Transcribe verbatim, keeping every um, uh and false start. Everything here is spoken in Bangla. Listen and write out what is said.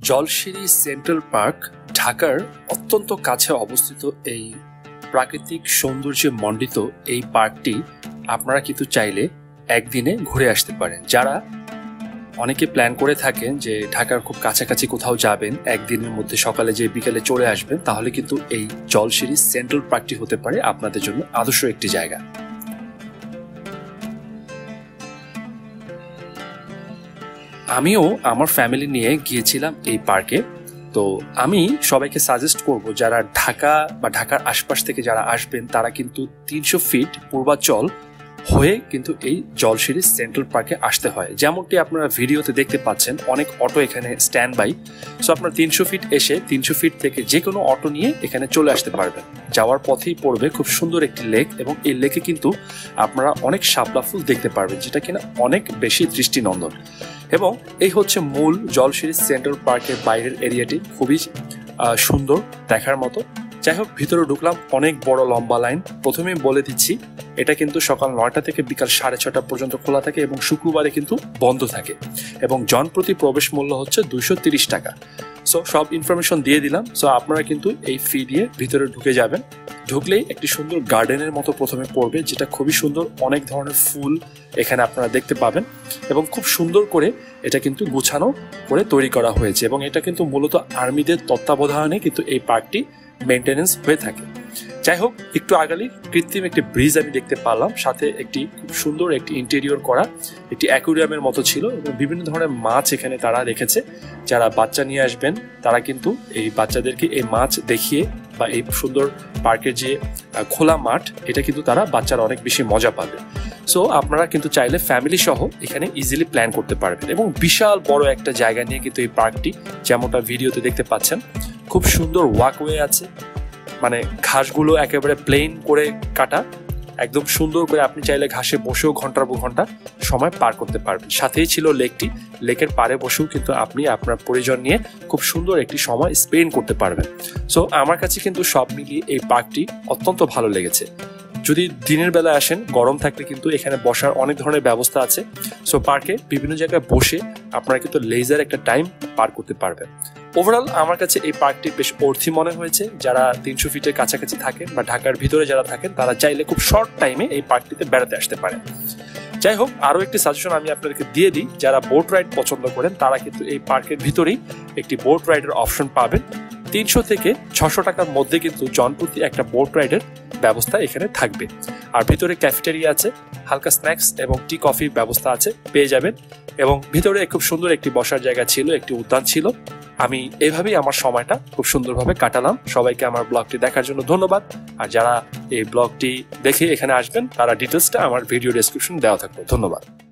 জলশিরি সেন্ট্রাল পার্ক ঢাকার অত্যন্ত কাছে অবস্থিত এই প্রাকৃতিক সৌন্দর্যে মণ্ডিত এই পার্কটি আপনারা কিন্তু চাইলে একদিনে ঘুরে আসতে পারেন। যারা অনেকে প্ল্যান করে থাকেন যে ঢাকার খুব কাছাকাছি কোথাও যাবেন, একদিনের মধ্যে সকালে যে বিকেলে চলে আসবেন, তাহলে কিন্তু এই জলশিরি সেন্ট্রাল পার্কটি হতে পারে আপনাদের জন্য আদর্শ একটি জায়গা। আমিও আমার ফ্যামিলি নিয়ে গিয়েছিলাম এই পার্কে। তো আমি সবাইকে সাজেস্ট করব, যারা ঢাকা বা ঢাকার আশপাশ থেকে যারা আসবেন তারা কিন্তু তিনশো ফিট পূর্বাচল হয়ে কিন্তু এই জলশিরি সেন্ট্রাল পার্কে আসতে হয়। যেমনটি আপনারা ভিডিওতে দেখতে পাচ্ছেন, অনেক অটো এখানে স্ট্যান্ড বাই। সো আপনারা তিনশো ফিট এসে তিনশো ফিট থেকে যে কোনো অটো নিয়ে এখানে চলে আসতে পারবেন। যাওয়ার পথেই পড়বে খুব সুন্দর একটি লেক, এবং এই লেকে কিন্তু আপনারা অনেক শাপলা ফুল দেখতে পারবেন, যেটা কিনা অনেক বেশি দৃষ্টিনন্দন। এবং এই হচ্ছে মূল জলশিরি সেন্ট্রাল পার্কের বাইরের এরিয়াটি, খুবই সুন্দর দেখার মতো। যাই হোক, ভিতরে ঢুকলাম, অনেক বড় লম্বা লাইন। প্রথমেই বলে দিচ্ছি, এটা কিন্তু সকাল নয়টা থেকে বিকাল সাড়ে ছটা পর্যন্ত খোলা থাকে এবং শুক্রবারে কিন্তু বন্ধ থাকে, এবং জনপ্রতি প্রবেশ মূল্য হচ্ছে দুইশো তিরিশ টাকা। সো সব ইনফরমেশন দিয়ে দিলাম। সো আপনারা কিন্তু এই ফি দিয়ে ভিতরে ঢুকে যাবেন। ঢুকলেই একটি সুন্দর গার্ডেনের মতো প্রথমে পড়বে, যেটা খুবই সুন্দর। অনেক ধরনের ফুল এখানে আপনারা দেখতে পাবেন, এবং খুব সুন্দর করে এটা কিন্তু গুছানো করে তৈরি করা হয়েছে। এবং এটা কিন্তু মূলত আর্মিদের তত্ত্বাবধানে কিন্তু এই পার্কটি মেনটেনেন্স হয়ে থাকে। যাই হোক, একটু আগালি কৃত্রিম একটি ব্রিজ আমি দেখতে পারলাম, সাথে একটি খুব সুন্দর একটি ইন্টেরিয়র করা একটি অ্যাকুরিয়ামের মতো ছিল, এবং বিভিন্ন ধরনের মাছ এখানে তারা রেখেছে। যারা বাচ্চা নিয়ে আসবেন তারা কিন্তু এই বাচ্চাদেরকে এই মাছ দেখিয়ে, বা এই সুন্দর পার্কের যে খোলা মাঠ, এটা কিন্তু তারা বাচ্চারা অনেক বেশি মজা পাবে। সো আপনারা কিন্তু চাইলে ফ্যামিলি সহ এখানে ইজিলি প্ল্যান করতে পারবেন। এবং বিশাল বড় একটা জায়গা নিয়ে কিন্তু এই পার্কটি, যেমনটা ভিডিওতে দেখতে পাচ্ছেন, খুব সুন্দর ওয়াকওয়ে আছে, মানে ঘাসগুলো একেবারে প্লেন করে কাটা, একদম সুন্দর করে আপনি চাইলে ঘাসে বসেও ঘন্টার পর ঘন্টা সময় পার করতে পারবেন। সাথেই ছিল লেকটি, লেকের পাড়ে বসেও কিন্তু আপনি আপনার পরিজন নিয়ে খুব সুন্দর একটি সময় স্পেন্ড করতে পারবেন। সো আমার কাছে কিন্তু সব মিলিয়ে এই পার্কটি অত্যন্ত ভালো লেগেছে। যদি দিনের বেলা আসেন, গরম থাকলে কিন্তু এখানে বসার অনেক ধরনের ব্যবস্থা আছে। সো পার্কে বিভিন্ন জায়গায় বসে আপনারা কিন্তু লেজার একটা টাইম পার করতে পারবেন। ওভারঅল আমার কাছে এই পার্কটি বেশ অর্থি মনে হয়েছে। যারা তিনশো ফিটের কাছাকাছি থাকেন বা ঢাকার ভিতরে যারা থাকেন, তারা চাইলে খুব শর্ট টাইমে এই পার্কটিতে বেড়াতে আসতে পারেন। যাই হোক, আরও একটি সাজেশন আমি আপনাদেরকে দিয়ে দিই, যারা বোট রাইড পছন্দ করেন তারা কিন্তু এই পার্কের ভিতরেই একটি বোট রাইডের অপশন পাবেন। তিনশো থেকে ছশো টাকার মধ্যে কিন্তু জনপ্রতি একটা বোট রাইডের ব্যবস্থা এখানে থাকবে। আর ভিতরে ক্যাফেটেরিয়া আছে, হালকা স্ন্যাক্স এবং টি কফির ব্যবস্থা আছে, পেয়ে যাবেন। এবং ভিতরে খুব সুন্দর একটি বসার জায়গা ছিল, একটি উদ্যান ছিল। আমি এভাবেই আমার সময়টা খুব সুন্দরভাবে কাটালাম। সবাইকে আমার ব্লগটি দেখার জন্য ধন্যবাদ। আর যারা এই ব্লগটি দেখে এখানে আসবেন, তারা ডিটেলসটা আমার ভিডিও ডেসক্রিপশন দেওয়া থাকবে। ধন্যবাদ।